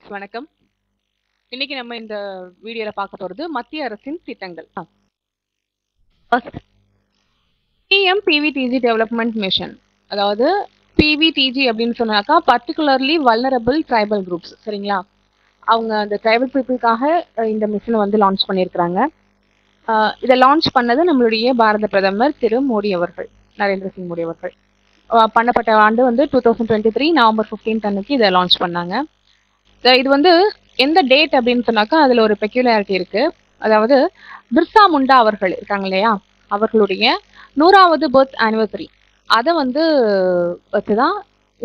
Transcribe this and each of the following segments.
வணக்கம். இன்னைக்கு நம்ம இந்த வீடியோல பார்க்க போறது மத்திய அரசின் திட்டங்கள். First PMPVTG development mission. அதாவது PVTG அப்படின்னு சொன்னாக்கா பர்டிகுலர்லி வல்னரபிள் ட்ரைபல் குரூப்ஸ். சரிங்களா? அவங்க அந்த ட்ரைபல் பீப்புளுக்காக இந்த மிஷனை வந்து லான்ச் பண்ணியிருக்கிறாங்க. இதை லான்ச் பண்ணது நம்மளுடைய பாரத பிரதமர் திரு மோடி அவர்கள், நரேந்திர சிங் மோடி அவர்கள். பண்ணப்பட்ட ஆண்டு வந்து 2023 நவம்பர் 15 அன்னைக்கு இதை லான்ச் பண்ணாங்க. இது வந்து எந்த டேட் அப்படின்னு சொன்னாக்கா அதுல ஒரு பெக்யூலாரிட்டி இருக்கு. அதாவது பிர்சா முண்டா அவர்கள் இருக்காங்க இல்லையா, அவர்களுடைய 100வது பர்த் ஆனிவர்சரி அதை வந்து வச்சுதான்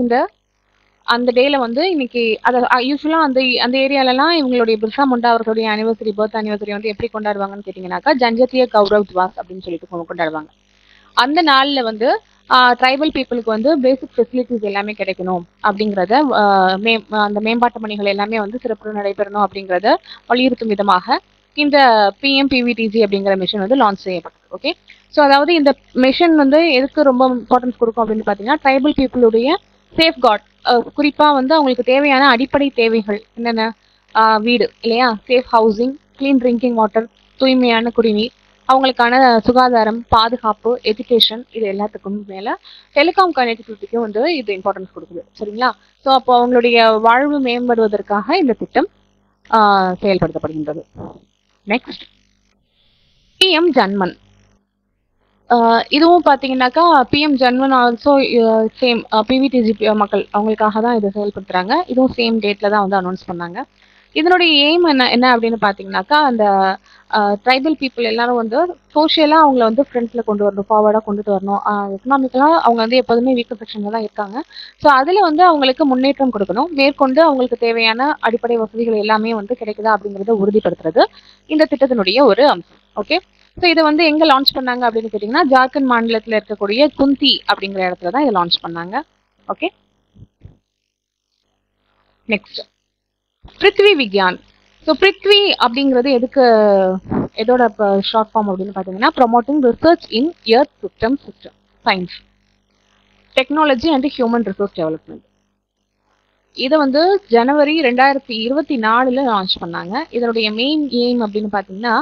அந்த டேல வந்து இன்னைக்கு அதை யூஸ்வலா அந்த ஏரியாலலாம் இவங்களுடைய பிர்சா முண்டா அவர்களுடைய பர்த் ஆனிவர்சரி வந்து எப்படி கொண்டாடுவாங்கன்னு கேட்டீங்கன்னாக்கா ஜன்ஜாத்திய கௌரவ் திவாஸ் அப்படின்னு சொல்லிட்டு கொண்டாடுவாங்க. அந்த நாள்ல வந்து ட்ரைபல் பீப்புளுக்கு வந்து பேசிக் ஃபெசிலிட்டிஸ் எல்லாமே கிடைக்கணும் அப்படிங்கிறத அந்த மேம்பாட்டு பணிகள் எல்லாமே வந்து சிறப்பு நடைபெறணும் அப்படிங்கிறத வலியுறுத்தும் விதமாக இந்த PMPVTG அப்படிங்கிற மிஷன் வந்து லான்ச் செய்யப்பட்டது. ஓகே, ஸோ அதாவது இந்த மிஷன் வந்து எதுக்கு ரொம்ப இம்பார்ட்டன்ஸ் கொடுக்கும் அப்படின்னு பார்த்தீங்கன்னா ட்ரைபல் பீப்புளுடைய சேஃப்கார்ட், குறிப்பாக வந்து அவங்களுக்கு தேவையான அடிப்படை தேவைகள் என்னென்ன, வீடு இல்லையா, safe housing, clean drinking water, தூய்மையான குடிநீர், அவங்களுக்கான சுகாதாரம், பாதுகாப்பு, எஜுகேஷன், இது எல்லாத்துக்கும் மேல டெலிகாம் கனெக்டிவிட்டிக்கும் வந்து இது இம்பார்ட்டன்ஸ் கொடுக்குது. சரிங்களா? ஸோ அப்போ அவங்களுடைய வாழ்வு மேம்படுவதற்காக இந்த திட்டம் செயல்படுத்தப்படுகின்றது. Next PM Janman. இதுவும் பார்த்தீங்கன்னாக்கா PM Janman also same PVTG மக்கள் அவங்களுக்காக தான் இதை செயல்படுத்துறாங்க. இதுவும் சேம் டேட்ல தான் வந்து அனௌன்ஸ் பண்ணாங்க. இதனுடைய எய்ம் என்ன அப்படின்னு பார்த்தீங்கன்னாக்கா அந்த ட்ரைபல் பீப்புள் எல்லாரும் வந்து சோஷியலாக அவங்கள வந்து ஃப்ரண்ட்ல கொண்டு வரணும், ஃபார்வர்டாக கொண்டுட்டு வரணும். எக்கனாமிக்கலாக அவங்க வந்து எப்போதுமே வீக்கர் செக்ஷன்ல தான் இருக்காங்க. ஸோ அதில் வந்து அவங்களுக்கு முன்னேற்றம் கொடுக்கணும், மேற்கொண்டு அவங்களுக்கு தேவையான அடிப்படை வசதிகள் எல்லாமே வந்து கிடைக்குதா அப்படிங்கிறத உறுதிப்படுத்துறது இந்த திட்டத்தினுடைய ஒரு அம்சம். ஓகே, ஸோ இதை வந்து எங்கே லான்ச் பண்ணாங்க அப்படின்னு கேட்டிங்கன்னா ஜார்க்கண்ட் மாநிலத்தில் இருக்கக்கூடிய குந்தி அப்படிங்கிற இடத்துல தான் இதை லான்ச் பண்ணாங்க. Okay, next Prithvi Vigyan. So Prithvi அப்படிங்கிறது எதோட ஷார்ட் ஃபார்ம் அப்படின்னு பார்த்தீங்கன்னா promoting research in earth system science, technology and human resource development. இதை வந்து ஜனவரி 2024 லான்ச் பண்ணாங்க. இதனுடைய மெயின் எய்ம் அப்படின்னு பார்த்தீங்கன்னா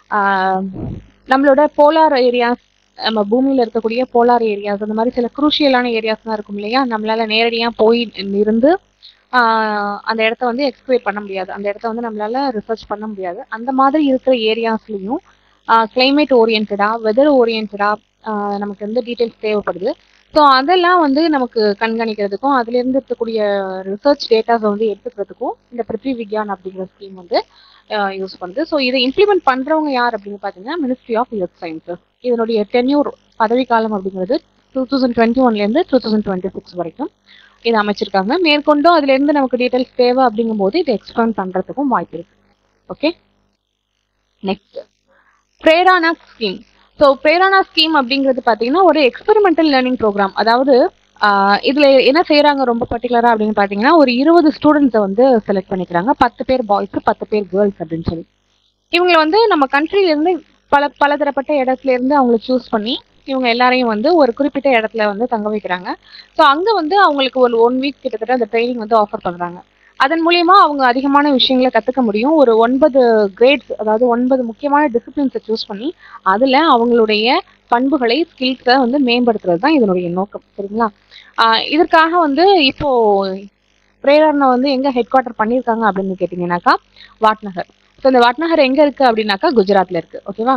நம்மளோட போலார் ஏரியாஸ், நம்ம பூமியில் இருக்கக்கூடிய போலார் ஏரியாஸ், அந்த மாதிரி சில குரூஷியலான ஏரியாஸ்லாம் இருக்கும் இல்லையா, நம்மளால நேரடியாக போய் இருந்து அந்த இடத்த வந்து எக்ஸ்பிளைன் பண்ண முடியாது, அந்த இடத்த வந்து நம்மளால ரிசர்ச் பண்ண முடியாது. அந்த மாதிரி இருக்கிற ஏரியாஸ்லையும் கிளைமேட் ஓரியன்டா, வெதர் ஓரியன்டா நமக்கு வந்து டீட்டெயில்ஸ் தேவைப்படுது. ஸோ அதெல்லாம் வந்து நமக்கு கண்காணிக்கிறதுக்கும் அதுலேருந்து இருக்கக்கூடிய ரிசர்ச் டேட்டாஸை வந்து எடுத்துக்கிறதுக்கும் இந்த பிருத்வி விக்யான் அப்படிங்கிற ஸ்கீம் வந்து யூஸ் பண்ணுது. ஸோ இதை இம்ப்ளிமெண்ட் பண்ணுறவங்க யார் அப்படின்னு பார்த்தீங்கன்னா மினிஸ்ட்ரி ஆஃப் எர்த் சயின்சஸ். இதனுடைய டென்யூர் பதவிக்காலம் அப்படிங்கிறது 2021 2026 வரைக்கும் இதை அமைச்சிருக்காங்க. மேற்கொண்டும் அதுல இருந்து நமக்கு டீடைல்ஸ் தேவை அப்படிங்கும் போது இதை எக்ஸ்பேண்ட் பண்றதுக்கும் வாய்ப்பு இருக்கு. Okay, next Prerana scheme. So Prerana scheme அப்படிங்கிறது பார்த்தீங்கன்னா ஒரு எக்ஸ்பெரிமெண்டல் லேர்னிங் ப்ரோக்ராம். அதாவது இதுல என்ன செய்யறாங்க ரொம்ப பர்டிகுலரா அப்படின்னு பார்த்தீங்கன்னா ஒரு 20 ஸ்டூடெண்ட்ஸை வந்து செலக்ட் பண்ணிக்கிறாங்க. 10 பேர் பாய்ஸ், 10 பேர் கேர்ள்ஸ் அப்படின்னு சொல்லி. இவங்களை வந்து நம்ம கண்ட்ரில இருந்து பலதரப்பட்ட இடத்துல இருந்து அவங்களை சூஸ் பண்ணி இவங்க எல்லாரையும் வந்து ஒரு குறிப்பிட்ட இடத்துல வந்து தங்க வைக்கிறாங்க. ஸோ அங்கே வந்து அவங்களுக்கு ஒரு 1 வீக் கிட்டத்தட்ட அந்த ட்ரைனிங் வந்து ஆஃபர் பண்ணுறாங்க. அதன் மூலியமா அவங்க அதிகமான விஷயங்களை கற்றுக்க முடியும். ஒரு 9 கிரேட்ஸ், அதாவது 9 முக்கியமான டிசிப்ளின்ஸை சூஸ் பண்ணி அதில் அவங்களுடைய பண்புகளை, ஸ்கில்ஸை வந்து மேம்படுத்துறது தான் இதனுடைய நோக்கம். சரிங்களா? இதற்காக வந்து இப்போ பிரேரணை வந்து எங்க ஹெட் குவார்ட்டர் பண்ணியிருக்காங்க அப்படின்னு கேட்டிங்கன்னாக்கா வாட்நகர். ஸோ இந்த வாட்நகர் எங்க இருக்கு அப்படின்னாக்கா குஜராத்ல இருக்கு. ஓகேவா?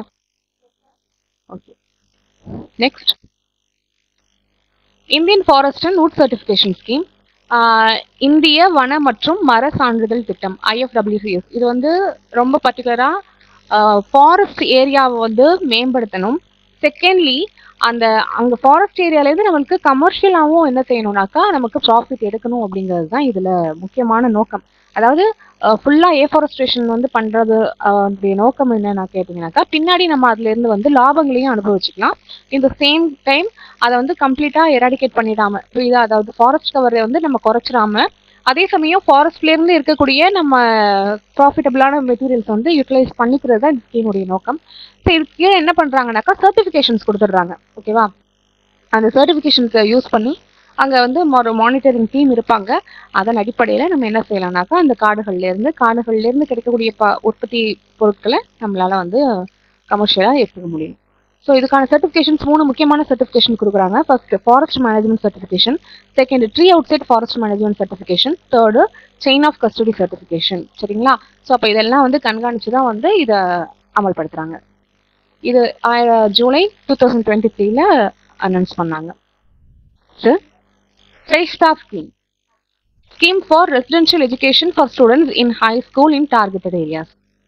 Okay, next Indian forest and wood certification scheme. இந்திய வன மற்றும் மர சான்றிதழ் திட்டம் IFWCS. இது வந்து ரொம்ப பர்டிகுலரா ஃபாரஸ்ட் ஏரியாவை வந்து மேம்படுத்தணும். செகண்ட்லி அங்க ஃபாரஸ்ட் ஏரியாலேருந்து நம்மளுக்கு கமர்ஷியலாகவும் என்ன செய்யணும்னாக்கா நமக்கு ப்ராஃபிட் எடுக்கணும் அப்படிங்கிறது தான் இதுல முக்கியமான நோக்கம். அதாவது ஃபுல்லா ஏஃபாரஸ்ட்ரேஷன் வந்து பண்றது நோக்கம் என்னன்னா கேட்டீங்கன்னாக்கா பின்னாடி நம்ம அதுல இருந்து வந்து லாபங்களையும் அனுபவிச்சுக்கலாம். இந்த சேம் டைம் அதை வந்து கம்ப்ளீட்டா எராடிகேட் பண்ணிடாம, புரியுதா? அதாவது ஃபாரஸ்ட் கவரை வந்து நம்ம குறைச்சிடாம அதே சமயம் ஃபாரஸ்ட்ல இருந்து இருக்கக்கூடிய நம்ம ப்ராஃபிட்டபிளான மெட்டீரியல்ஸ் வந்து யூட்டிலைஸ் பண்ணிக்கிறது தான் இந்த ஸ்கீமுடைய நோக்கம். ஸோ இதுக்கு என்ன பண்றாங்கன்னாக்கா சர்டிஃபிகேஷன்ஸ் கொடுத்துடுறாங்க. ஓகேவா? அந்த சர்டிஃபிகேஷன்ஸை யூஸ் பண்ணி அங்கே வந்து ஒரு மானிட்டரிங் டீம் இருப்பாங்க. அதன் அடிப்படையில் நம்ம என்ன செய்யலாம்னாக்கா அந்த காடுகள்லேருந்து கிடைக்கக்கூடிய உற்பத்தி பொருட்களை நம்மளால் வந்து கமர்ஷியலாக எடுத்துக்க முடியும். ஸோ இதுக்கான சர்டிஃபிகேஷன்ஸ் 3 முக்கியமான சர்டிஃபிகேஷன் கொடுக்குறாங்க. First forest management certification, second tree outside forest management certification, third chain of custody certification. சரிங்களா? ஸோ அப்போ இதெல்லாம் வந்து கண்காணிச்சு தான் வந்து இதை அமல்படுத்துறாங்க. இது ஜூலை 2023 அனௌன்ஸ் பண்ணாங்க. Shrestha scheme for residential education for students in high school in targeted areas.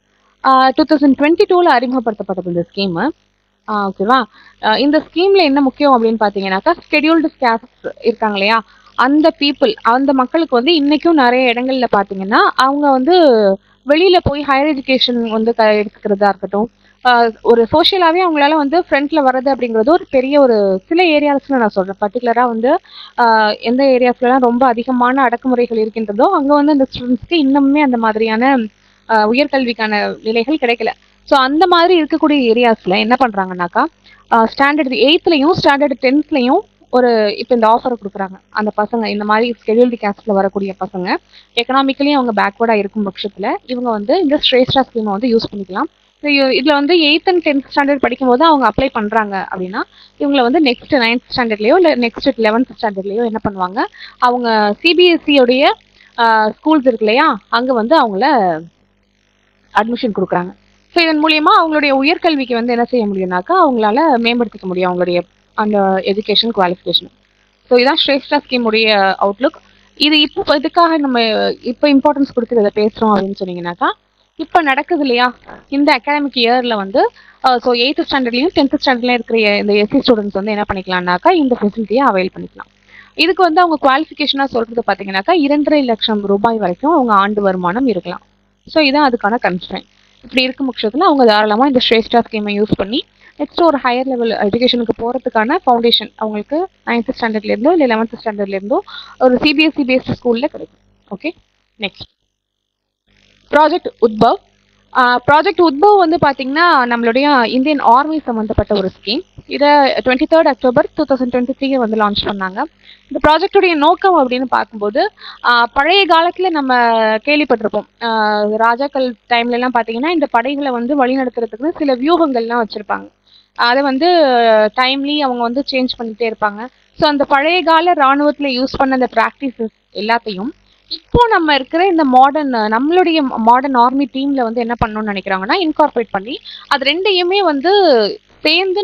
2022 அறிமுகப்படுத்தப்பட்டது இந்த ஸ்கீம். ஓகேவா? இந்த ஸ்கீம்ல என்ன முக்கியம் அப்படின்னு பாத்தீங்கன்னாக்கா ஸ்கெடியூல்டு கேஸ்ட் இருக்காங்க இல்லையா, அந்த பீப்புள், அந்த மக்களுக்கு வந்து இன்னைக்கும் நிறைய இடங்கள்ல பாத்தீங்கன்னா அவங்க வந்து வெளியில போய் ஹையர் எஜுகேஷன் வந்து எடுத்துக்கிறதா இருக்கட்டும், ஒரு சோஷியலாவே அவங்களால வந்து ஃப்ரண்ட்ல வர்றது அப்படிங்கிறது ஒரு பெரிய ஒரு சில ஏரியாஸ்ல நான் சொல்றேன். பர்டிகுலரா வந்து எந்த ஏரியாஸ்லாம் ரொம்ப அதிகமான அடக்குமுறைகள் இருக்கின்றதோ அங்க வந்து அந்த ஸ்டூடெண்ட்ஸ்க்கு இன்னுமே அந்த மாதிரியான உயர்கல்விக்கான நிலைகள் கிடைக்கல. ஸோ அந்த மாதிரி இருக்கக்கூடிய ஏரியாஸ்ல என்ன பண்றாங்கன்னாக்கா ஸ்டாண்டர்ட் 8th ஸ்டாண்டர்ட் 10th ஒரு இப்போ இந்த ஆஃபரை கொடுக்குறாங்க. அந்த பசங்க இந்த மாதிரி ஸ்கெடியூல்டு கேஸ்ட்ல வரக்கூடிய பசங்க எக்கனாமிக்கலி அவங்க பேக்வர்டா இருக்கும் பட்சத்துல இவங்க வந்து இந்த ஸ்ரேஷ்டா ஸ்கீமை வந்து யூஸ் பண்ணிக்கலாம். இதுல வந்து 8th and 10th ஸ்டாண்டர்ட் படிக்கும் போது அவங்க அப்ளை பண்றாங்க அப்படின்னா இவங்களை வந்து நெக்ஸ்ட் 9th ஸ்டாண்டர்ட்லயோ இல்ல நெக்ஸ்ட் 11th ஸ்டாண்டர்ட்லயோ என்ன பண்ணுவாங்க, அவங்க சிபிஎஸ்இ உடைய ஸ்கூல்ஸ் இருக்கு இல்லையா அங்க வந்து அவங்கள அட்மிஷன் கொடுக்குறாங்க. ஸோ இதன் மூலியமா அவங்களுடைய உயர்கல்விக்கு வந்து என்ன செய்ய முடியும்னாக்கா அவங்களால மேம்படுத்திக்க முடியும் அவங்களுடைய அந்த எஜுகேஷன் குவாலிஃபிகேஷன். ஸோ இதான் ஸ்ரேஷ்டா ஸ்கீமுடைய அவுட்லுக். இது இப்போ இதுக்காக நம்ம இப்போ இம்பார்ட்டன்ஸ் கொடுத்து இதை பேசுறோம் அப்படின்னு சொன்னீங்கன்னாக்கா இப்போ நடக்குது இல்லையா இந்த அகாடமிக் இயர்ல வந்து ஸோ 8th ஸ்டாண்டர்ட்லையும் 10th ஸ்டாண்டர்ட்லையும் இருக்கிற இந்த எஸ்சி ஸ்டூடெண்ட்ஸ் வந்து என்ன பண்ணிக்கலாம்னாக்கா இந்த ஃபெசிலிட்டியை அவைல் பண்ணிக்கலாம். இதுக்கு வந்து அவங்க குவாலிஃபிகேஷனாக சொல்றது பார்த்தீங்கன்னாக்கா 2.5 லட்சம் ரூபாய் வரைக்கும் அவங்க ஆண்டு வருமானம் இருக்கலாம். ஸோ இதான் அதுக்கான கன்ஸ்ட்ரெயின். இப்படி இருக்கும் பட்சத்தில் அவங்க தாராளமாக இந்த ஸ்ரேஷ்டா ஸ்கீமை யூஸ் பண்ணி நெக்ஸ்ட் ஒரு ஹையர் லெவல் எஜுகேஷனுக்கு போகிறதுக்கான ஃபவுண்டேஷன் அவங்களுக்கு 9th ஸ்டாண்டர்ட்லேருந்தோ இல்லை 11th ஸ்டாண்டர்ட்லேருந்தோ ஒரு சிபிஎஸ்இ பேஸ்ட் ஸ்கூலில் கிடைக்கும். Okay, next project Udbhav. Project Udbhav வந்து பார்த்தீங்கன்னா நம்மளுடைய இந்தியன் ஆர்மி சம்மந்தப்பட்ட ஒரு ஸ்கீம். இதை 23rd அக்டோபர் 2023 வந்து லான்ச் பண்ணாங்க. இந்த ப்ராஜெக்டுடைய நோக்கம் அப்படின்னு பார்க்கும்போது பழைய காலத்தில் நம்ம கேள்விப்பட்டிருப்போம், ராஜாக்கள் டைம்லலாம் பார்த்தீங்கன்னா இந்த படைகளை வந்து வழிநடத்துறதுக்கு சில வியூகங்கள்லாம் வச்சுருப்பாங்க. அதை வந்து டைம்லி அவங்க வந்து சேஞ்ச் பண்ணிகிட்டே இருப்பாங்க. ஸோ அந்த பழைய கால இராணுவத்தில் யூஸ் பண்ண அந்த ப்ராக்டிசஸ் எல்லாத்தையும் இப்போ நம்ம இருக்கிற இந்த நம்மளுடைய மாடர்ன் ஆர்மி டீம்ல வந்து என்ன பண்ணணும்னு நினைக்கிறாங்கன்னா இன்கார்பரேட் பண்ணி அது ரெண்டையுமே வந்து சேர்ந்து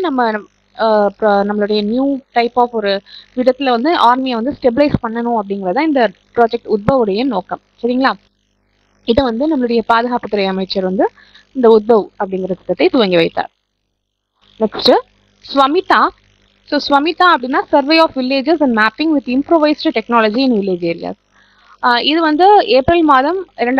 நம்மளுடைய நியூ டைப் ஆஃப் ஒரு விதத்துல வந்து ஆர்மியை வந்து ஸ்டெபிலைஸ் பண்ணணும் அப்படிங்கறத இந்த ப்ராஜெக்ட் உத்பவுடைய நோக்கம். சரிங்களா? இதை வந்து நம்மளுடைய பாதுகாப்புத்துறை அமைச்சர் வந்து இந்த உத்பவ் அப்படிங்கிற திட்டத்தை துவங்கி வைத்தார். நெக்ஸ்ட் ஸ்வமிதா. ஸோ ஸ்வமிதா அப்படின்னா survey of villages and mapping with improvised technology in village areas. இது வந்து ஏப்ரல் மாதம்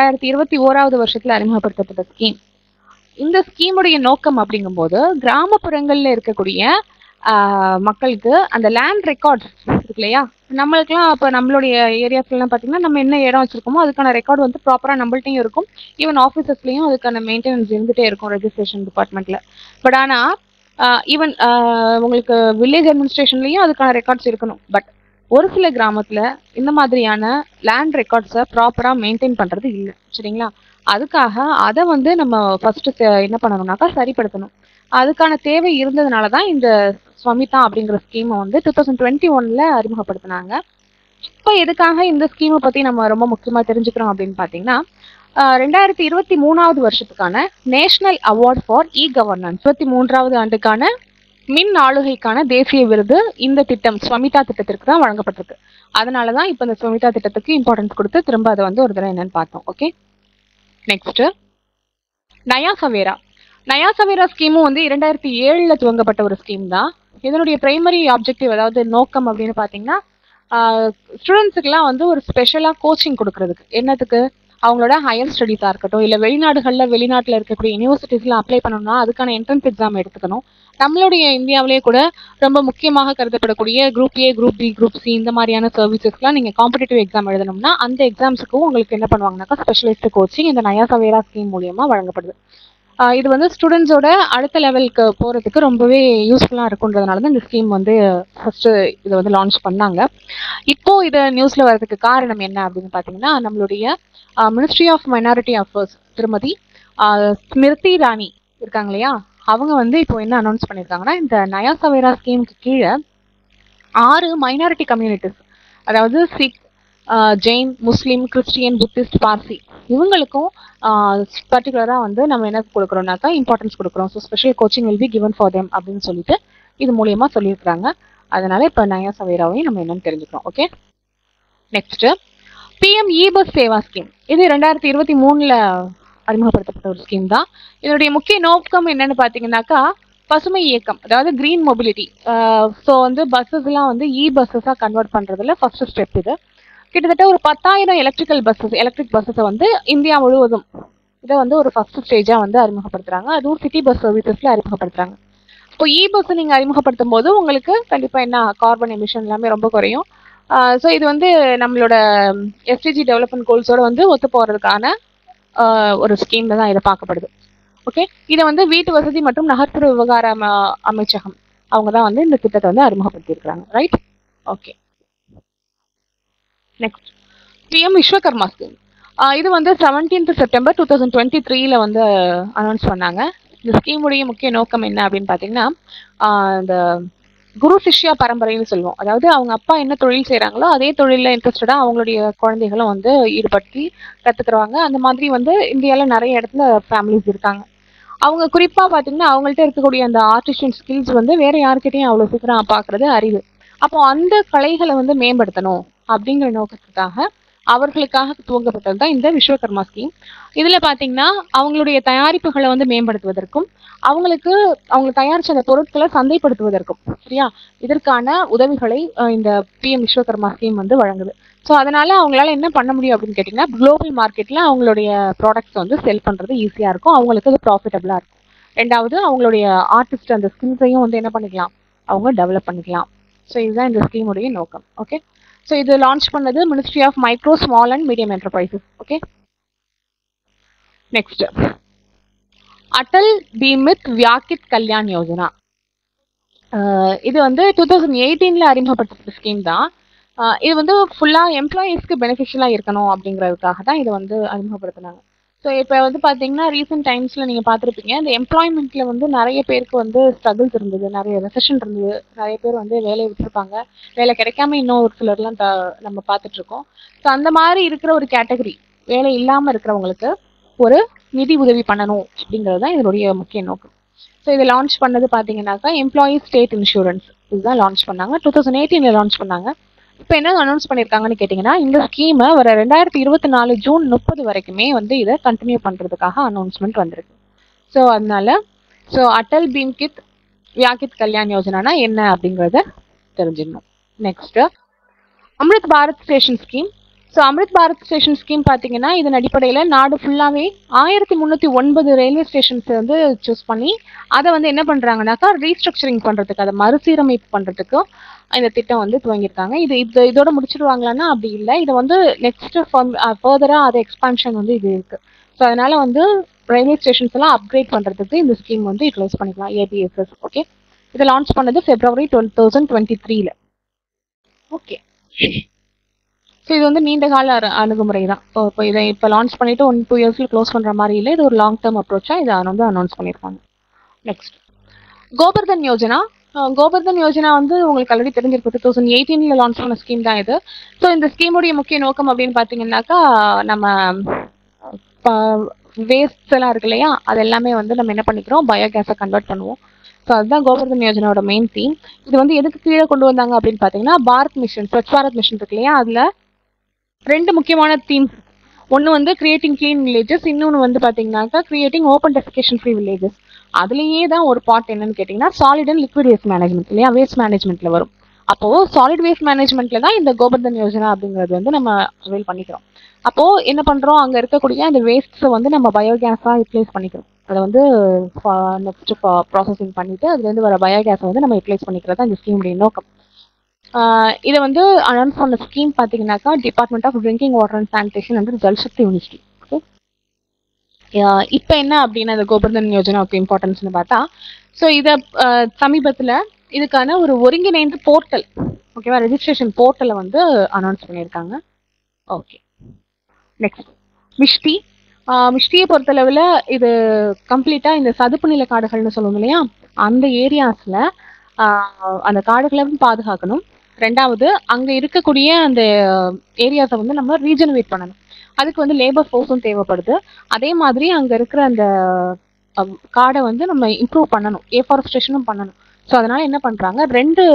2021 வருஷத்துல அறிமுகப்படுத்தப்பட்ட ஸ்கீம். இந்த ஸ்கீமுடைய நோக்கம் அப்படிங்கும்போது கிராமப்புறங்கள்ல இருக்கக்கூடிய மக்களுக்கு அந்த லேண்ட் ரெக்கார்ட்ஸ் இருக்கு இல்லையா, நம்மளுக்குலாம் இப்போ நம்மளுடைய ஏரியாஸ்லாம் பார்த்தீங்கன்னா நம்ம என்ன இடம் வச்சிருக்கோமோ அதுக்கான ரெக்கார்டு வந்து ப்ராப்பராக நம்மள்ட்டையும் இருக்கும், ஈவன் ஆஃபீஸஸ்லையும் அதுக்கான மெயின்டெனன்ஸ் இருந்துகிட்டே இருக்கும் ரெஜிஸ்ட்ரேஷன் டிபார்ட்மெண்ட்ல. பட் ஆனால் ஈவன் உங்களுக்கு வில்லேஜ் அட்மினிஸ்ட்ரேஷன்லையும் அதுக்கான ரெக்கார்ட்ஸ் இருக்கணும். பட் ஒரு சில கிராமத்துல இந்த மாதிரியான லேண்ட் ரெக்கார்ட்ஸை ப்ராப்பரா மெயின்டைன் பண்றது இல்லை. சரிங்களா? அதுக்காக அதை வந்து நம்ம ஃபர்ஸ்ட் என்ன பண்ணணும்னாக்கா சரிப்படுத்தணும். அதுக்கான தேவை இருந்ததுனால தான் இந்த ஸ்வமிதா அப்படிங்கிற ஸ்கீமை வந்து 2021 அறிமுகப்படுத்தினாங்க. இப்போ எதுக்காக இந்த ஸ்கீமை பத்தி நம்ம ரொம்ப முக்கியமா தெரிஞ்சுக்கிறோம் அப்படின்னு பாத்தீங்கன்னா 2023 வருஷத்துக்கான national award for e governance 23வது ஆண்டுக்கான மின் ஆளுகைக்கான தேசிய விருது இந்த திட்டம் ஸ்வமிதா திட்டத்திற்கு தான் வழங்கப்பட்டிருக்கு. அதனாலதான் இப்ப இந்த ஸ்வமிதா திட்டத்துக்கு இம்பார்ட்டன்ஸ் கொடுத்து திரும்ப அதை வந்து ஒரு தடவை என்னன்னு பார்த்தோம். Okay, next Naya Savera. நயா சவேரா ஸ்கீமும் வந்து 2007 துவங்கப்பட்ட ஒரு ஸ்கீம் தான். இதனுடைய பிரைமரி ஆப்ஜெக்டிவ் அதாவது நோக்கம் அப்படின்னு பாத்தீங்கன்னா ஸ்டூடெண்ட்ஸுக்கெல்லாம் வந்து ஒரு ஸ்பெஷலா கோச்சிங் கொடுக்கறதுக்கு. என்னத்துக்கு? அவங்களோட ஹையர் ஸ்டடீஸா இருக்கட்டும் இல்ல வெளிநாட்டுல இருக்கக்கூடிய யூனிவர்சிட்டிஸ்ல அப்ளை பண்ணணும்னா அதுக்கான என்ட்ரன்ஸ் எக்ஸாம் எடுத்துக்கணும். நம்மளுடைய இந்தியாவிலேயே கூட ரொம்ப முக்கியமாக கருதப்படக்கூடிய group A, group B, group C இந்த மாதிரியான சர்வீசஸ்க்குலாம் நீங்க காம்படிட்டிவ் எக்ஸாம் எழுதணும்னா அந்த எக்ஸாம்ஸுக்கும் உங்களுக்கு என்ன பண்ணுவாங்கன்னாக்கா ஸ்பெஷலிஸ்ட் கோச்சிங் இந்த நயா சவேரா ஸ்கீம் மூலியமா வழங்கப்படுது. இது வந்து ஸ்டூடெண்ட்ஸோட அடுத்த லெவலுக்கு போகிறதுக்கு ரொம்பவே யூஸ்ஃபுல்லாக இருக்குன்றதுனால தான் இந்த ஸ்கீம் வந்து ஃபர்ஸ்ட் இதை வந்து லான்ச் பண்ணாங்க. இப்போ இதை நியூஸில் வர்றதுக்கு காரணம் என்ன அப்படின்னு பார்த்தீங்கன்னா, நம்மளுடைய மினிஸ்ட்ரி ஆஃப் மைனாரிட்டி அஃபேர்ஸ் திருமதி ஸ்மிருதி இரானி இருக்காங்க இல்லையா, அவங்க வந்து இப்போ என்ன அனௌன்ஸ் பண்ணியிருக்காங்கன்னா, இந்த நயா சவேரா ஸ்கீமுக்கு கீழே 6 மைனாரிட்டி கம்யூனிட்டிஸ், அதாவது Sikh, Jain, Muslim, Christian, Buddhist, Parsi, இவங்களுக்கும் பர்டிகுலராக வந்து நம்ம என்ன கொடுக்குறோம்னாக்கா இம்பார்ட்டன்ஸ் கொடுக்குறோம். So special coaching will be given for them அப்படின்னு சொல்லிட்டு இது மூலியமா சொல்லியிருக்காங்க. அதனால இப்போ நயா சவேராவையும் நம்ம என்னன்னு தெரிஞ்சுக்கிறோம். Okay, next PM e bus Sewa scheme. இது 2023 அறிமுகப்படுத்தப்பட்ட ஒரு ஸ்கீம் தான். இதனுடைய முக்கிய நோக்கம் என்னன்னு பார்த்தீங்கன்னாக்கா பசுமை இயக்கம், அதாவது கிரீன் மொபிலிட்டி. ஸோ வந்து பஸ்ஸஸ் எல்லாம் வந்து இ பஸ்ஸஸாக கன்வெர்ட் பண்றதுல ஃபர்ஸ்ட் ஸ்டெப் இது. கிட்டத்தட்ட ஒரு 10,000 எலக்ட்ரிக் பஸ்ஸஸை வந்து இந்தியா முழுவதும் இதை வந்து ஒரு ஃபர்ஸ்ட் ஸ்டேஜா வந்து அறிமுகப்படுத்துறாங்க. அதுவும் சிட்டி பஸ் சர்வீசஸ்ல அறிமுகப்படுத்துறாங்க. இப்போ இ பஸ் நீங்க அறிமுகப்படுத்தும் போது உங்களுக்கு கண்டிப்பா என்ன கார்பன் எமிஷன் எல்லாமே ரொம்ப குறையும். ஸோ இது வந்து நம்மளோட எஸ்டிஜி டெவலப்மெண்ட் கோல்ஸோட வந்து ஒத்து போறதுக்கான ஒரு ஸ்கீம்ல தான் இதை பார்க்கப்படுது. ஓகே, இதை வந்து வீட்டு வசதி மற்றும் நகர்ப்புற விவகார அமைச்சகம் அவங்க தான் வந்து இந்த திட்டத்தை வந்து அறிமுகப்படுத்தியிருக்கிறாங்க. Right, okay. Next PM Vishwakarma scheme. இது வந்து 17th September 2023 வந்து அனௌன்ஸ் பண்ணாங்க. இந்த ஸ்கீமுடைய முக்கிய நோக்கம் என்ன அப்படின்னு பார்த்தீங்கன்னா, இந்த குரு சிஷ்யா பரம்பரைன்னு சொல்லுவோம். அதாவது அவங்க அப்பா என்ன தொழில் செய்கிறாங்களோ அதே தொழிலில் இன்ட்ரெஸ்டடாக அவங்களுடைய குழந்தைகளும் வந்து ஈடுபடுத்தி கற்றுக்குறாங்க. அந்த மாதிரி வந்து இந்தியாவில் நிறைய இடத்துல ஃபேமிலிஸ் இருக்காங்க. அவங்க குறிப்பாக பார்த்தீங்கன்னா அவங்கள்ட்ட இருக்கக்கூடிய அந்த ஆர்டிஸ்டியன் ஸ்கில்ஸ் வந்து வேற யாருக்கிட்டையும் அவ்வளோ சீக்கிரம் பார்க்கறது அரிது. அப்போ அந்த கலைகளை வந்து மேம்படுத்தணும் அப்படிங்கிற நோக்கத்துக்காக அவர்களுக்காக துவங்கப்பட்டது தான் இந்த விஸ்வகர்மா ஸ்கீம். இதுல பாத்தீங்கன்னா அவங்களுடைய தயாரிப்புகளை வந்து மேம்படுத்துவதற்கும் அவங்க தயாரிச்ச அந்த பொருட்களை சந்தைப்படுத்துவதற்கும் சரியா இதற்கான உதவிகளை இந்த பிஎம் விஸ்வகர்மா ஸ்கீம் வந்து வழங்குது. ஸோ அதனால அவங்களால என்ன பண்ண முடியும் அப்படின்னு கேட்டீங்கன்னா, குளோபல் மார்க்கெட்ல அவங்களுடைய ப்ராடக்ட்ஸ் வந்து செல் பண்றது ஈஸியா இருக்கும், அவங்களுக்கு அது ப்ராஃபிட்டபிளா இருக்கும். ரெண்டாவது அவங்களுடைய ஆர்டிஸ்ட் அந்த ஸ்கில்ஸையும் வந்து என்ன பண்ணிக்கலாம், அவங்க டெவலப் பண்ணிக்கலாம். ஸோ இதுதான் இந்த ஸ்கீமுடைய நோக்கம். ஓகே, ஸோ இது லான்ச் பண்ணது ministry of micro small and medium enterprises. Okay, next Atal Beemit Vyakti Kalyan Yojana. இது வந்து 2018 அறிமுகப்படுத்த ஸ்கீம் தான். இது வந்து ஃபுல்லா எம்ப்ளாயீஸ்க்கு பெனிஃபிஷியலா இருக்கணும் அப்படிங்கிறதுக்காக தான் இதை வந்து அறிமுகப்படுத்தினாங்க. ஸோ இப்போ வந்து பார்த்தீங்கன்னா ரீசெண்ட் டைம்ஸ்ல நீங்க பார்த்துருப்பீங்க, இந்த எம்ப்ளாய்மெண்ட்ல வந்து நிறைய பேருக்கு வந்து ஸ்ட்ரகிள்ஸ் இருந்தது, நிறைய ரெசெஷன் இருந்தது, நிறைய பேர் வந்து வேலையை விட்டுருப்பாங்க, வேலை கிடைக்காம இன்னும் ஒரு சிலர்லாம் நம்ம பார்த்துட்டு இருக்கோம். ஸோ அந்த மாதிரி இருக்கிற ஒரு கேட்டகரி வேலை இல்லாம இருக்கிறவங்களுக்கு ஒரு நிதி உதவி பண்ணணும் அப்படிங்கிறது தான் இதனுடைய முக்கிய நோக்கம். ஸோ இதை லான்ச் பண்ணது பார்த்தீங்கன்னாக்கா எம்ப்ளாயீஸ் ஸ்டேட் இன்சூரன்ஸ் இதுதான் லான்ச் பண்ணாங்க. 2018 லான்ச் பண்ணாங்க. இப்போ என்ன அனௌன்ஸ் பண்ணியிருக்காங்கன்னு கேட்டிங்கன்னா, இந்த ஸ்கீமை வர 2024 ஜூன் 30 வரைக்குமே வந்து இதை கண்டினியூ பண்ணுறதுக்காக அனௌன்ஸ்மெண்ட் வந்திருக்கு. ஸோ அதனால அடல் பீமித் வியாக்கித் கல்யாண் யோஜனானா என்ன அப்படிங்கிறத தெரிஞ்சிடணும். Next Amrit Bharat station scheme. So Amrit Bharat station scheme பார்த்தீங்கன்னா இதன் அடிப்படையில் நாடு ஃபுல்லாகவே 1309 ரயில்வே ஸ்டேஷன்ஸ் வந்து சூஸ் பண்ணி அதை வந்து என்ன பண்ணுறாங்கனாக்கா ரீஸ்ட்ரக்சரிங் பண்ணுறதுக்கு, அதை மறுசீரமைப்பு பண்ணுறதுக்கு இந்த திட்டம் வந்து துவங்கியிருக்காங்க. இதோட முடிச்சிடுவாங்களான்னா அப்படி இல்லை, இதை வந்து நெக்ஸ்ட் ஃபர்தராக அதை எக்ஸ்பான்ஷன் வந்து இது இருக்கு. ஸோ அதனால வந்து ரயில்வே ஸ்டேஷன்ஸ் எல்லாம் அப்கிரேட் பண்ணுறதுக்கு இந்த ஸ்கீம் வந்து யூட்டிலைஸ் பண்ணிக்கலாம், ஏபிஎஸ்எஸ். ஓகே, இதை லான்ச் பண்ணது February 2023. ஓகே, ஸோ இது வந்து நீண்ட கால அணுகுமுறை தான். இப்போ இதை இப்போ லான்ச் பண்ணிட்டு 1-2 இயர்ஸ்ல க்ளோஸ் பண்ற மாதிரி இல்லை, இது ஒரு லாங் டேர்ம் அப்ரோச்சா இதை வந்து அனௌன்ஸ் பண்ணியிருக்காங்க. நெக்ஸ்ட் கோபர்தன் யோஜனா. கோபர்தன் யோஜனா வந்து உங்களுக்கு ஆல்ரெடி தெரிஞ்சிருக்கு, 2018 லான்ச் பண்ண ஸ்கீம் தான் இது. ஸோ இந்த ஸ்கீமுடைய முக்கிய நோக்கம் அப்படின்னு பார்த்தீங்கன்னாக்கா, நம்ம வேஸ்ட் எல்லாம் இருக்கு இல்லையா, அது எல்லாமே வந்து நம்ம என்ன பண்ணிக்கிறோம், பயோகேஸை கன்வெர்ட் பண்ணுவோம். ஸோ அதுதான் கோபர்தன் யோஜனாவோட மெயின் தீம். இது வந்து எதுக்கு கீழே கொண்டு வந்தாங்க அப்படின்னு பார்த்தீங்கன்னா, பாரத் மிஷன், ஸ்வச் பாரத் மிஷன் இருக்கு இல்லையா, அதுல 2 முக்கியமான தீம்ஸ். ஒன்று வந்து கிரியேட்டிங் கிளீன் வில்லேஜஸ், இன்னொன்று வந்து பார்த்தீங்கன்னாக்கா creating open defecation free villages. அதுலேயே தான் ஒரு பார்ட் என்னன்னு கேட்டிங்கன்னா solid and liquid waste management இல்லையா, வேஸ்ட் மேனேஜ்மெண்ட்ல வரும். அப்போ சாலிட் வேஸ்ட் மேனேஜ்மெண்ட்ல தான் இந்த கோபர்தன் யோஜனா அப்படிங்கிறது வந்து நம்ம அவைல் பண்ணிக்கிறோம். அப்போ என்ன பண்றோம், அங்க இருக்கக்கூடிய அந்த வேஸ்ட்ஸை வந்து நம்ம பயோகேஸா யூட்டிலைஸ் பண்ணிக்கிறோம். அதை வந்து நெக்ஸ்ட் ப்ராசஸிங் பண்ணிட்டு அதுல இருந்து வர பயோகேஸை வந்து நம்ம யூட்டிலைஸ் பண்ணிக்கிறதா இந்த ஸ்கீமுடைய நோக்கம். இதை வந்து அனௌன்ஸ் பண்ண ஸ்கீம் பார்த்தீங்கன்னாக்கா department of drinking water and sanitation and Jal Shakti ministry. Okay, இப்போ என்ன அப்படின்னா இந்த கோபர்தன் யோஜனாவுக்கு இம்பார்ட்டன்ஸ்னு பார்த்தா, ஸோ இதை சமீபத்தில் இதுக்கான ஒரு ஒருங்கிணைந்த போர்ட்டல், ஓகேவா, ரெஜிஸ்ட்ரேஷன் போர்ட்டலை வந்து அனௌன்ஸ் பண்ணியிருக்காங்க. Okay, next Mishti. மிஷ்டியை பொறுத்தளவில் இது கம்ப்ளீட்டாக இந்த சதுப்பு நில காடுகள்னு சொல்லுவோம் இல்லையா, அந்த ஏரியாஸில் அந்த காடுகளை பாதுகாக்கணும். ரெண்டாவது, அங்கே இருக்கக்கூடிய அந்த ஏரியாஸை வந்து நம்ம ரீஜெனரேட் பண்ணணும். அதுக்கு வந்து லேபர் ஃபோர்ஸும் தேவைப்படுது. அதே மாதிரி அங்கே இருக்கிற அந்த காடை வந்து நம்ம இம்ப்ரூவ் பண்ணணும், ஏஃபாரஸ்டேஷனும் பண்ணணும். ஸோ அதனால என்ன பண்ணுறாங்க, 2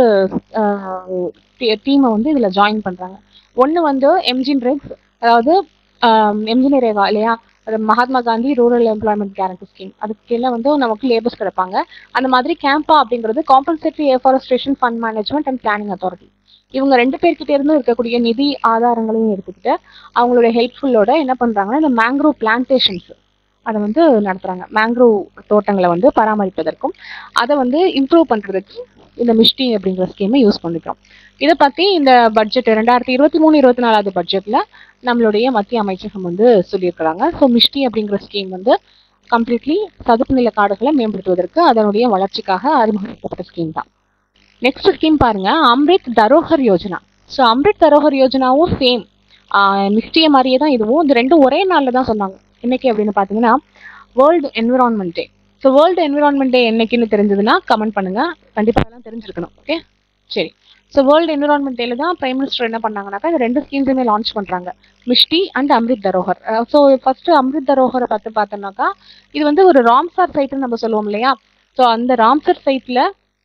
டீமை வந்து இதில் ஜாயின் பண்ணுறாங்க. ஒன்று வந்து எம்ஜின்ரெக்ஸ், அதாவது எம்ஜினரேகா இல்லையா, அது Mahatma Gandhi rural employment guarantee scheme, அதுக்கு கீழே வந்து நமக்கு லேபர்ஸ் கிடைப்பாங்க. அந்த மாதிரி கேம்பா அப்படிங்கிறது compensatory afforestation fund management and planning authority. இவங்க 2 பேர்கிட்ட இருந்து இருக்கக்கூடிய நிதி ஆதாரங்களையும் எடுத்துக்கிட்டு அவங்களோட ஹெல்ப்ஃபுல்லோட என்ன பண்றாங்கன்னா இந்த மேங்க்ரோவ் பிளான்டேஷன்ஸ் அதை வந்து நடத்துறாங்க. மேங்க்ரோவ் தோட்டங்களை வந்து பராமரிப்பதற்கும் அதை வந்து இம்ப்ரூவ் பண்றதுக்கு இந்த மிஷ்டி அப்படிங்கிற ஸ்கீமை யூஸ் பண்ணிக்கிறோம். இதை பத்தி இந்த பட்ஜெட் 2023-24 பட்ஜெட்ல நம்மளுடைய மத்திய அமைச்சகம் வந்து சொல்லியிருக்கிறாங்க. ஸோ மிஷ்டி அப்படிங்கிற ஸ்கீம் வந்து கம்ப்ளீட்லி சதுப்பு நில காடுகளை மேம்படுத்துவதற்கு அதனுடைய வளர்ச்சிக்காக அறிமுகப்படுத்தப்பட்ட ஸ்கீம் தான். நெக்ஸ்ட் ஸ்கீம் பாருங்க, அம்ரித் தரோஹர் யோஜனா. ஸோ அம்ரித் தரோஹர் யோஜனாவும் சேம் மிஷ்டிய மாதிரியே தான் இதுவும். இந்த 2 ஒரே நாளில் தான் சொன்னாங்க. இன்னைக்கு அப்படின்னு பார்த்தீங்கன்னா world environment day. So world environment day என்னைக்குன்னு தெரிஞ்சதுன்னா கமெண்ட் பண்ணுங்க, கண்டிப்பாக அதெல்லாம் தெரிஞ்சிருக்கணும். ஓகே, சரி. ஸோ வேர்ல்டு என்விரான்மெண்ட் டேல தான் பிரைம் மினிஸ்டர் என்ன பண்ணாங்கன்னாக்கா இந்த 2 ஸ்கீம்ஸுமே லான்ச் பண்றாங்க, MISHTI and Amrit Dharohar. So first Amrit தரோஹரை பார்த்தோம்னாக்கா இது வந்து ஒரு ராம்சார் சைட்னு நம்ம சொல்லுவோம் இல்லையா. ஸோ அந்த ராம்சர் சைட்ல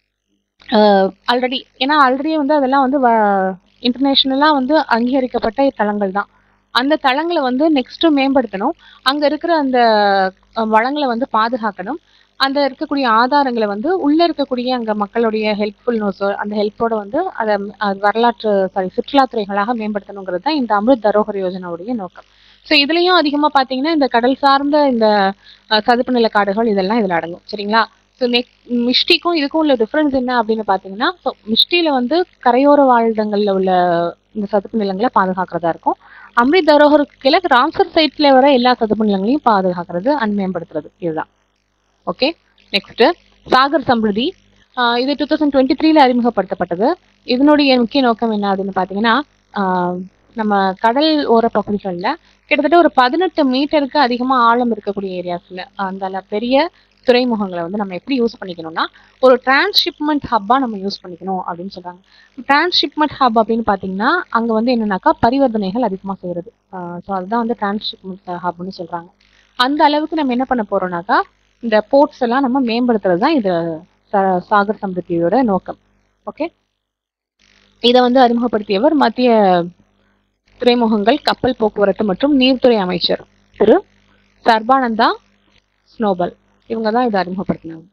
ஆல்ரெடி வந்து அதெல்லாம் வந்து இன்டர்நேஷனலாக வந்து அங்கீகரிக்கப்பட்ட தளங்கள் தான். அந்த தளங்களை வந்து நெக்ஸ்ட் மேம்படுத்தணும், அங்கே இருக்கிற அந்த வளங்களை வந்து பாதுகாக்கணும், அந்த இருக்கக்கூடிய ஆதாரங்களை வந்து உள்ள இருக்கக்கூடிய அங்கே மக்களுடைய ஹெல்ப்ஃபுல்னஸோ அந்த ஹெல்ப்போட வந்து அதை சுற்றுலாத்துறைகளாக மேம்படுத்தணுங்கிறது தான் இந்த அம்ரித் தரோஹர் யோஜனாவுடைய நோக்கம். ஸோ இதுலயும் அதிகமாக பார்த்தீங்கன்னா இந்த கடல் சார்ந்த இந்த சதுப்பு நில காடுகள் இதெல்லாம் இதில் அடங்கும். சரிங்களா. ஸோ மிஷ்டிக்கும் இதுக்கும் உள்ள டிஃப்ரென்ஸ் என்ன அப்படின்னு பார்த்தீங்கன்னா, ஸோ மிஷ்டியில வந்து கரையோர வாழ்டங்களில் உள்ள இந்த சதுப்பு நிலங்களை பாதுகாக்கிறதா இருக்கும். அம்ரித் தரோஹருக்கு கீழே ராம்சர் சைட்ல வர எல்லா சதுப்பு நிலங்களையும் பாதுகாக்கிறது அண்ட் மேம்படுத்துறது, இதுதான். Okay, next Sagar Samriddhi. இது 2023 அறிமுகப்படுத்தப்பட்டது. இதனுடைய முக்கிய நோக்கம் என்ன அப்படின்னு பார்த்தீங்கன்னா, நம்ம கடல் ஓர பகுதிகளில் கிட்டத்தட்ட ஒரு 18 மீட்டருக்கு அதிகமாக ஆழம் இருக்கக்கூடிய ஏரியாஸ்ல அந்த பெரிய துறைமுகங்களை வந்து நம்ம எப்படி யூஸ் பண்ணிக்கணும்னா ஒரு டிரான்ஸ்ஷிப்மெண்ட் ஹப்பா நம்ம யூஸ் பண்ணிக்கணும் அப்படின்னு சொல்றாங்க. டிரான்ஸ்ஷிப்மெண்ட் ஹப் அப்படின்னு பார்த்தீங்கன்னா அங்கே வந்து என்னன்னாக்கா பரிவர்த்தனைகள் அதிகமாக செய்யறது. ஸோ அதுதான் வந்து டிரான்ஸ்ஷிப்மெண்ட் ஹப்னு சொல்றாங்க. அந்த அளவுக்கு நம்ம என்ன பண்ண போறோம்னாக்கா இந்த போர்ட்ஸ் எல்லாம் நம்ம மேம்படுத்துறது தான் இது சாகர் சம்ருதியோட நோக்கம். ஓகே, இதை வந்து அறிமுகப்படுத்தியவர் மத்திய துறைமுகங்கள், கப்பல் போக்குவரத்து மற்றும் நீர்த்துறை அமைச்சர் திரு சர்பானந்தா ஸ்னோபல். இவங்க தான் இதை அறிமுகப்படுத்தினாங்க.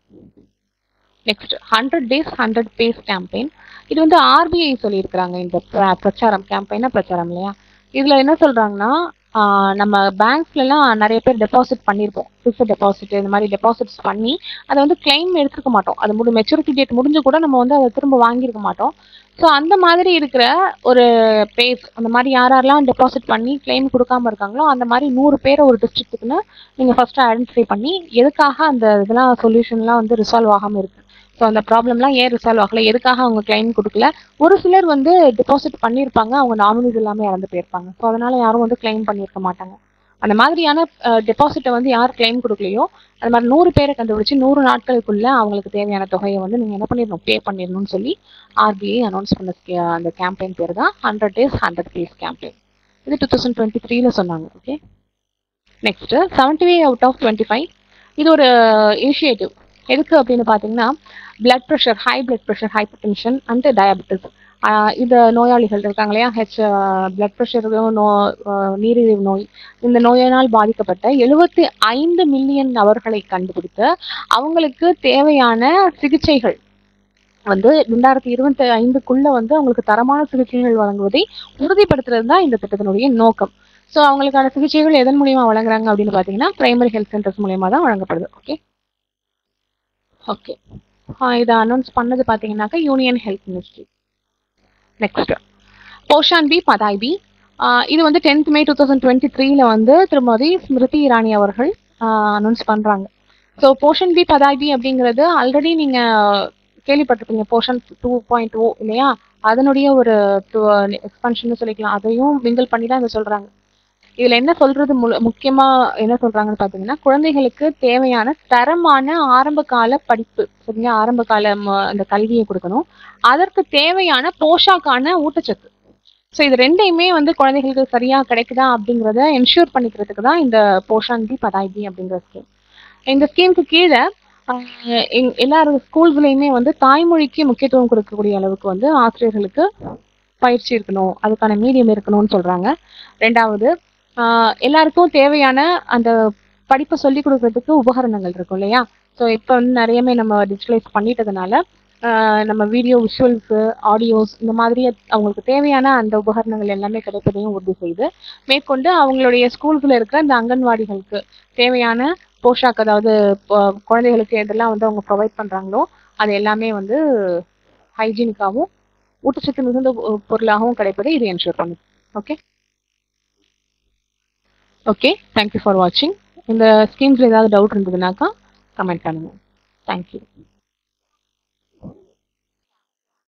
Next 100 days 100 pays campaign. இது வந்து ஆர்பிஐ சொல்லியிருக்கிறாங்க. இந்த பிரச்சாரம் கேம்பெயினா பிரச்சாரம் இல்லையா. இதுல என்ன சொல்றாங்கன்னா, நம்ம பேங்க்ஸ்லாம் நிறைய பேர் டெபாசிட் பண்ணியிருப்போம், ஃபிக்ஸட் டெபாசிட் இந்த மாதிரி டெபாசிட்ஸ் பண்ணி அதை வந்து கிளைம் எடுத்துக்க மாட்டோம். அது மெச்சூரிட்டி டேட் முடிஞ்சு கூட நம்ம வந்து அதை திரும்ப வாங்கியிருக்க மாட்டோம். ஸோ அந்த மாதிரி இருக்கிற ஒரு பேஸ், அந்த மாதிரி யாரெல்லாம் டெபாசிட் பண்ணி கிளைம் கொடுக்காம இருக்காங்களோ அந்த மாதிரி 100 பேரை ஒரு டிஸ்ட்ரிக்ட்டுக்குன்னு நீங்கள் ஃபர்ஸ்ட் ஐடென்டிஃபை பண்ணி எதுக்காக அந்த இதெல்லாம் சொல்யூஷன்லாம் வந்து ரிசால்வ் ஆகாமல் இருக்கு, ஸோ அந்த ப்ராப்ளம்லாம் ஏன் ரிசால்வ் ஆகலை, எதுக்காக அவங்க கிளைம் கொடுக்கல. ஒரு சிலர் வந்து டெபாசிட் பண்ணியிருப்பாங்க, அவங்க நாமினிஸ் எல்லாமே இறந்து போயிருப்பாங்க. ஸோ அதனால யாரும் வந்து கிளைம் பண்ணியிருக்க மாட்டாங்க. அந்த மாதிரியான டெபாசிட்டை வந்து யார் கிளைம் கொடுக்கலையோ அது மாதிரி 100 பேரை கண்டுபிடிச்சு 100 நாட்களுக்குள்ள அவங்களுக்கு தேவையான தொகையை வந்து நீங்கள் என்ன பண்ணிடணும், பே பண்ணிடணும்னு சொல்லி ஆர்பிஐ அனௌன்ஸ் பண்ண அந்த கேம்பெயின் பேர் தான் 100 days 100 pays கேம்பெயின். இது 2023 சொன்னாங்க. Okay, next 75 out of 25. இது ஒரு இனிஷியேட்டிவ். எதுக்கு அப்படின்னு பார்த்தீங்கன்னா blood pressure, high blood pressure, hypertension and diabetes இந்த நோயாளிகள் இருக்காங்க இல்லையா, பிளட் ப்ரெஷர், நீரிழிவு நோய், இந்த நோயினால் பாதிக்கப்பட்ட 75 மில்லியன் நபர்களை கண்டுபிடித்து அவங்களுக்கு தேவையான சிகிச்சைகள் வந்து 2025க்குள்ள வந்து அவங்களுக்கு தரமான சிகிச்சைகள் வழங்குவதை உறுதிப்படுத்துறது தான் இந்த திட்டத்தினுடைய நோக்கம். ஸோ அவங்களுக்கான சிகிச்சைகள் எதன் மூலியமா வழங்குறாங்க அப்படின்னு பார்த்தீங்கன்னா பிரைமரி ஹெல்த் சென்டர்ஸ் மூலியமா தான் வழங்கப்படுது. ஓகே ஓகே இதை அனௌன்ஸ் பண்ணது பார்த்தீங்கன்னாக்கா union health ministry. Next Poshan Bhi Padhai Bhi. இது வந்து 10th May 2023 வந்து திருமதி ஸ்மிருதி இரானி அவர்கள் அனௌன்ஸ் பண்றாங்க. ஸோ போஷன் பி பதாய் பி அப்படிங்கிறது ஆல்ரெடி நீங்க கேள்விப்பட்டிருப்பீங்க, போஷன் 2.0 இல்லையா, அதனுடைய ஒரு எக்ஸ்பென்ஷன் சொல்லிக்கலாம். அதையும் மிங்கிள் பண்ணி தான் இதை சொல்றாங்க. இதுல என்ன சொல்றது முக்கியமா என்ன சொல்றாங்கன்னு பாத்தீங்கன்னா, குழந்தைகளுக்கு தேவையான தரமான ஆரம்ப கால படிப்பு, சரிங்களா, ஆரம்ப கால அந்த கல்வியை கொடுக்கணும். அதற்கு தேவையான போஷாக்கான ஊட்டச்சத்து. ஸோ இது ரெண்டையுமே வந்து குழந்தைகளுக்கு சரியா கிடைக்குதா அப்படிங்கிறத என்ஷூர் பண்ணிக்கிறதுக்கு தான் இந்த போஷான் பி பதாய் பி அப்படிங்கிற ஸ்கீம். இந்த ஸ்கீமுக்கு கீழே எல்லாரும் ஸ்கூல்ஸ்லயுமே வந்து தாய்மொழிக்கு முக்கியத்துவம் கொடுக்கக்கூடிய அளவுக்கு வந்து ஆசிரியர்களுக்கு பயிற்சி இருக்கணும், அதுக்கான மீடியம் இருக்கணும்னு சொல்றாங்க. ரெண்டாவது, எல்லாருக்கும் தேவையான அந்த படிப்பை சொல்லி கொடுக்கறதுக்கு உபகரணங்கள் இருக்கும் இல்லையா. ஸோ இப்போ வந்து நிறையவே நம்ம டிஜிட்டலைஸ் பண்ணிட்டதுனால நம்ம வீடியோ விஷுவல்ஸ், ஆடியோஸ் இந்த மாதிரி அவங்களுக்கு தேவையான அந்த உபகரணங்கள் எல்லாமே கிடைப்பதையும் உறுதி செய்து, மேற்கொண்டு அவங்களுடைய ஸ்கூல்ஸ்ல இருக்கிற அந்த அங்கன்வாடிகளுக்கு தேவையான போஷாக், அதாவது குழந்தைகளுக்கு எதெல்லாம் வந்து அவங்க ப்ரொவைட் பண்றாங்களோ அது எல்லாமே வந்து ஹைஜீனிக்காகவும் ஊட்டச்சத்து மிகுந்த பொருளாகவும் கிடைப்பதை இது என்ஷூர் பண்ணும். ஓகே ஓகே, தேங்க்யூ ஃபார் வாட்சிங். இந்த ஸ்கீம்ஸ்ல ஏதாவது டவுட் இருந்ததுனாக்கா கமெண்ட் பண்ணுங்க. தேங்க்யூ.